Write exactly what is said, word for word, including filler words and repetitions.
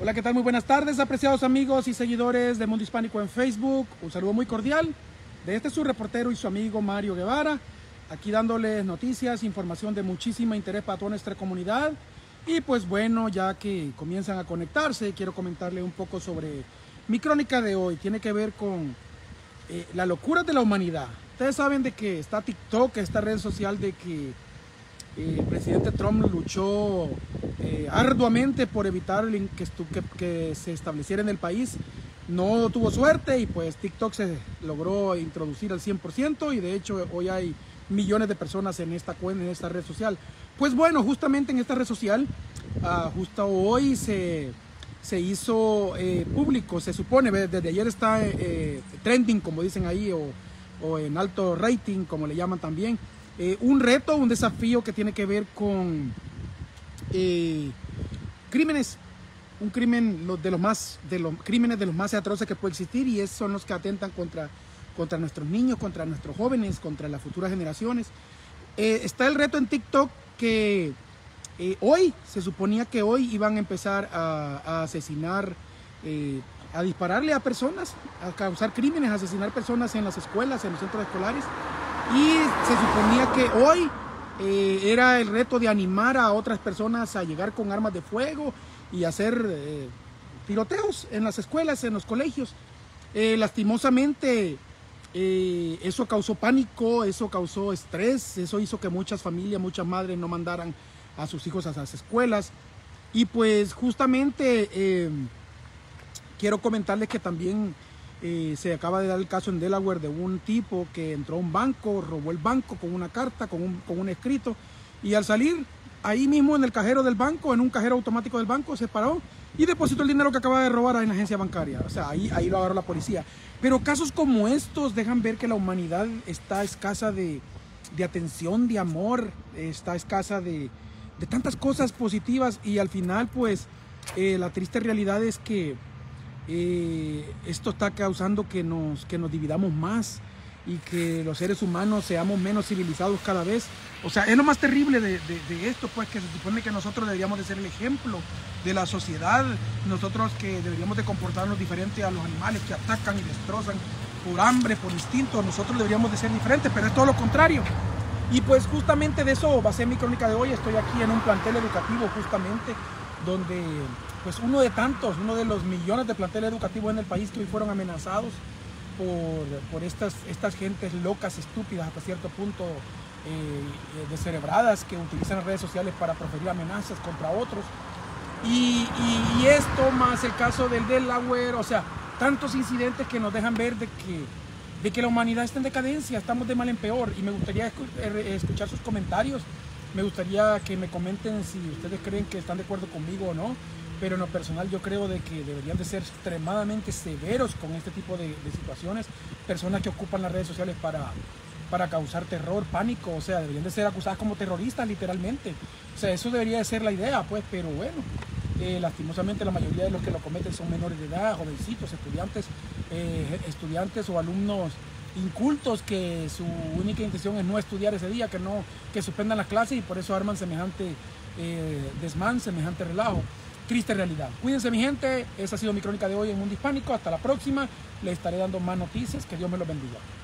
Hola, ¿qué tal? Muy buenas tardes, apreciados amigos y seguidores de Mundo Hispánico en Facebook. Un saludo muy cordial de este su reportero y su amigo Mario Guevara, aquí dándoles noticias, información de muchísimo interés para toda nuestra comunidad. Y pues bueno, ya que comienzan a conectarse, quiero comentarle un poco sobre mi crónica de hoy. Tiene que ver con eh, la locura de la humanidad. Ustedes saben de que está TikTok, esta red social de que Eh, el presidente Trump luchó eh, arduamente por evitar el que, que, que se estableciera en el país. No tuvo suerte y pues TikTok se logró introducir al cien por ciento y de hecho hoy hay millones de personas en esta cuenta, en esta red social. Pues bueno, justamente en esta red social, uh, justo hoy se, se hizo eh, público, se supone, desde ayer está eh, trending, como dicen ahí, o, o en alto rating, como le llaman también. Eh, un reto, un desafío que tiene que ver con eh, crímenes, un crimen de los más, de los crímenes de los más atroces que puede existir, y esos son los que atentan contra, contra nuestros niños, contra nuestros jóvenes, contra las futuras generaciones. Eh, está el reto en TikTok que eh, hoy, se suponía que hoy iban a empezar a, a asesinar, eh, a dispararle a personas, a causar crímenes, a asesinar personas en las escuelas, en los centros escolares. Y se suponía que hoy eh, era el reto de animar a otras personas a llegar con armas de fuego y hacer eh, tiroteos en las escuelas, en los colegios. Eh, lastimosamente, eh, eso causó pánico, eso causó estrés, eso hizo que muchas familias, muchas madres no mandaran a sus hijos a las escuelas. Y pues justamente eh, quiero comentarles que también Eh, se acaba de dar el caso en Delaware de un tipo que entró a un banco, robó el banco con una carta, con un, con un escrito, y al salir ahí mismo en el cajero del banco, en un cajero automático del banco, se paró y depositó el dinero que acaba de robar en la agencia bancaria. O sea, ahí, ahí lo agarró la policía. Pero casos como estos dejan ver que la humanidad está escasa de, de atención, de amor, está escasa de, de tantas cosas positivas, y al final pues eh, la triste realidad es que Eh, esto está causando que nos, que nos dividamos más y que los seres humanos seamos menos civilizados cada vez. O sea, es lo más terrible de, de, de esto, pues, que se supone que nosotros deberíamos de ser el ejemplo de la sociedad, nosotros que deberíamos de comportarnos diferente a los animales que atacan y destrozan por hambre, por instinto. Nosotros deberíamos de ser diferentes, pero es todo lo contrario. Y pues justamente de eso va a ser mi crónica de hoy. Estoy aquí en un plantel educativo justamente donde pues uno de tantos, uno de los millones de planteles educativos en el país que hoy fueron amenazados por, por estas, estas gentes locas, estúpidas, hasta cierto punto eh, descerebradas, que utilizan las redes sociales para proferir amenazas contra otros. Y, y, y esto más el caso del Delaware, o sea, tantos incidentes que nos dejan ver de que, de que la humanidad está en decadencia, estamos de mal en peor. Y me gustaría escuchar sus comentarios, me gustaría que me comenten si ustedes creen que están de acuerdo conmigo o no. Pero en lo personal yo creo de que deberían de ser extremadamente severos con este tipo de, de situaciones. Personas que ocupan las redes sociales para, para causar terror, pánico, o sea, deberían de ser acusadas como terroristas literalmente. O sea, eso debería de ser la idea, pues, pero bueno, eh, lastimosamente la mayoría de los que lo cometen son menores de edad, jovencitos, estudiantes, eh, estudiantes o alumnos incultos que su única intención es no estudiar ese día, que, no, que suspendan las clases, y por eso arman semejante eh, desmán, semejante relajo. Triste realidad. Cuídense, mi gente. Esa ha sido mi crónica de hoy en Mundo Hispánico. Hasta la próxima. Les estaré dando más noticias. Que Dios me los bendiga.